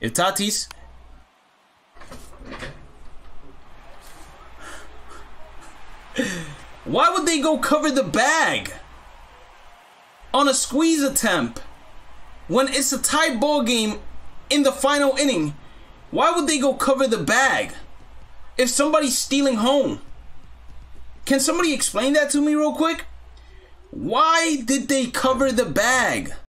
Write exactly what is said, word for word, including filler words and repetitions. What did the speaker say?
If Tatis... Why would they go cover the bag on a squeeze attempt when it's a tie ball game in the final inning? Why would they go cover the bag if somebody's stealing home? Can somebody explain that to me real quick? Why did they cover the bag?